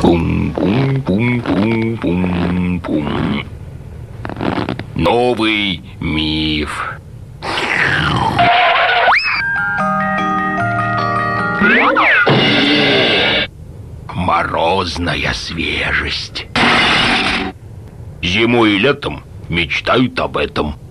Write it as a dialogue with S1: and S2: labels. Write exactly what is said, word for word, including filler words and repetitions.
S1: Пум-пум-пум-пум-пум. Новый миф. Морозная свежесть. Зимой и летом мечтают об этом.